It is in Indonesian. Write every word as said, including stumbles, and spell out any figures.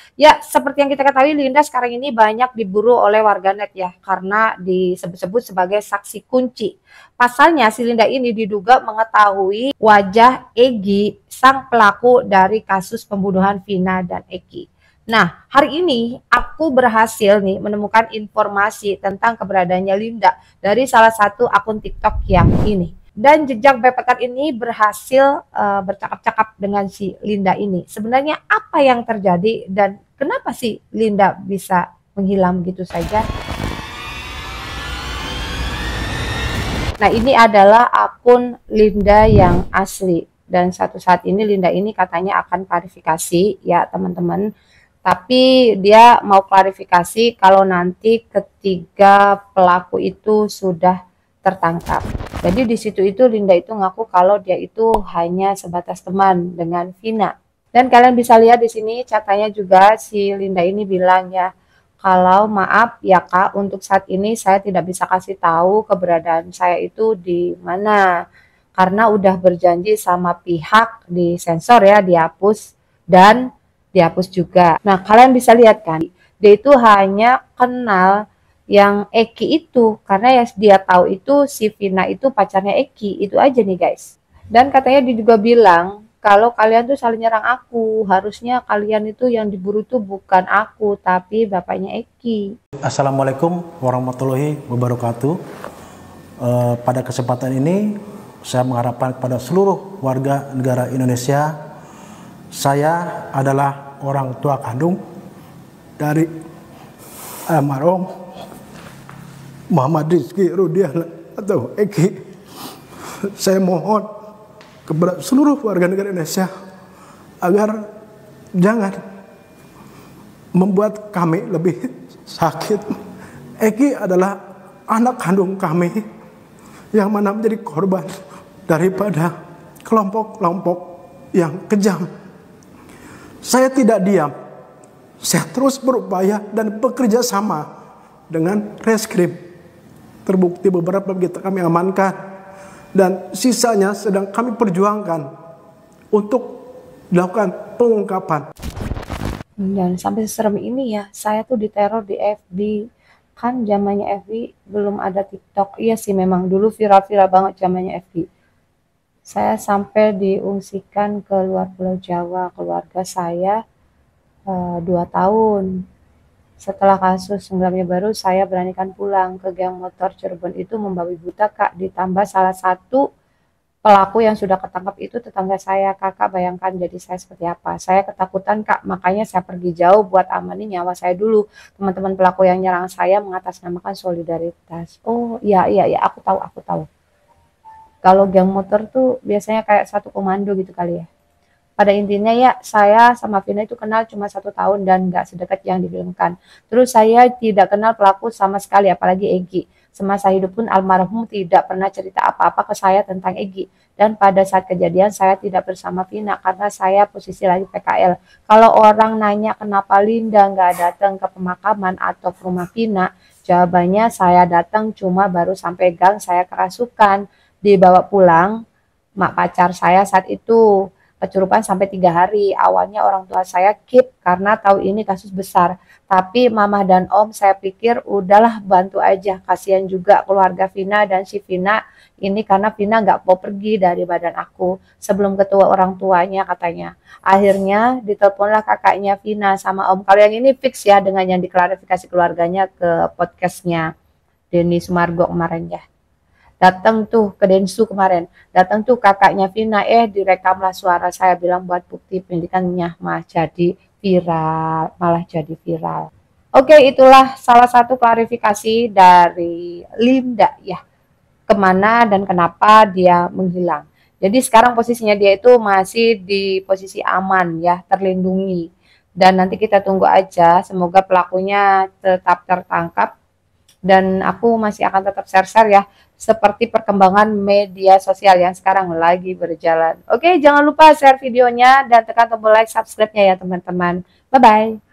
Ya, seperti yang kita ketahui, Linda sekarang ini banyak diburu oleh warganet ya, karena disebut-sebut sebagai saksi kunci. Pasalnya, si Linda ini diduga mengetahui wajah Egy, sang pelaku dari kasus pembunuhan Vina dan Eki. Nah, hari ini aku berhasil nih menemukan informasi tentang keberadaannya Linda dari salah satu akun TikTok yang ini. Dan jejak backpacker ini berhasil uh, bercakap-cakap dengan si Linda ini. Sebenarnya apa yang terjadi dan kenapa sih Linda bisa menghilang gitu saja? Nah, ini adalah akun Linda yang asli. Dan satu saat ini Linda ini katanya akan klarifikasi ya teman-teman. Tapi dia mau klarifikasi kalau nanti ketiga pelaku itu sudah tertangkap. Jadi di situ itu Linda itu ngaku kalau dia itu hanya sebatas teman dengan Vina. Dan kalian bisa lihat di sini catanya juga si Linda ini bilang ya, kalau maaf ya Kak, untuk saat ini saya tidak bisa kasih tahu keberadaan saya itu di mana. Karena udah berjanji sama pihak di sensor ya, dihapus dan dihapus juga. Nah, kalian bisa lihat kan, dia itu hanya kenal yang Eki itu karena yang dia tahu itu si Vina itu pacarnya Eki, itu aja nih guys. Dan katanya dia juga bilang kalau kalian tuh saling nyerang aku, harusnya kalian itu yang diburu tuh bukan aku tapi bapaknya Eki. Assalamualaikum warahmatullahi wabarakatuh. E, pada kesempatan ini saya mengharapkan kepada seluruh warga negara Indonesia, saya adalah orang tua kandung dari almarhum Muhammad Rizky Rudiana atau Eki. Saya mohon kepada seluruh warga negara Indonesia agar jangan membuat kami lebih sakit. Eki adalah anak kandung kami yang mana menjadi korban daripada kelompok-kelompok yang kejam. Saya tidak diam, saya terus berupaya dan bekerja sama dengan reskrim. Terbukti beberapa kita kami amankan dan sisanya sedang kami perjuangkan untuk dilakukan pengungkapan. Dan sampai serem ini ya, saya tuh diteror di F B. Kan zamannya F B belum ada TikTok. Iya sih memang dulu viral-viral banget zamannya F B. Saya sampai diungsikan ke luar Pulau Jawa, keluarga saya uh, dua tahun. Setelah kasus tenggelamnya baru, saya beranikan pulang ke geng motor Cirebon itu membabi buta Kak. Ditambah salah satu pelaku yang sudah ketangkap itu tetangga saya. Kakak bayangkan jadi saya seperti apa. Saya ketakutan Kak, makanya saya pergi jauh buat amanin nyawa saya dulu. Teman-teman pelaku yang nyerang saya mengatasnamakan solidaritas. Oh iya iya iya, aku tahu aku tahu. Kalau geng motor tuh biasanya kayak satu komando gitu kali ya. Pada intinya ya, saya sama Vina itu kenal cuma satu tahun dan gak sedekat yang difilmkan. Terus saya tidak kenal pelaku sama sekali, apalagi Egy. Semasa hidup pun almarhum tidak pernah cerita apa-apa ke saya tentang Egy. Dan pada saat kejadian saya tidak bersama Vina karena saya posisi lagi P K L. Kalau orang nanya kenapa Linda gak datang ke pemakaman atau ke rumah Vina, jawabannya saya datang cuma baru sampai gang saya kerasukan. Dibawa pulang, mak pacar saya saat itu kecurupan sampai tiga hari. Awalnya orang tua saya keep karena tahu ini kasus besar. Tapi mama dan om saya pikir udahlah bantu aja. Kasihan juga keluarga Vina dan si Vina ini karena Vina nggak mau pergi dari badan aku. Sebelum ketua orang tuanya katanya. Akhirnya diteleponlah kakaknya Vina sama om. Kalau yang ini fix ya dengan yang diklarifikasi keluarganya ke podcastnya Denny Sumargo kemarin ya. Datang tuh ke Densu kemarin, datang tuh kakaknya Vina, eh direkamlah suara saya bilang buat bukti pendidikannya mah jadi viral, malah jadi viral. Oke, itulah salah satu klarifikasi dari Linda ya, kemana dan kenapa dia menghilang. Jadi sekarang posisinya dia itu masih di posisi aman ya, terlindungi. Dan nanti kita tunggu aja, semoga pelakunya tetap tertangkap. Dan aku masih akan tetap share-share ya, seperti perkembangan media sosial yang sekarang lagi berjalan. Oke, jangan lupa share videonya dan tekan tombol like, subscribe-nya ya teman-teman. Bye-bye.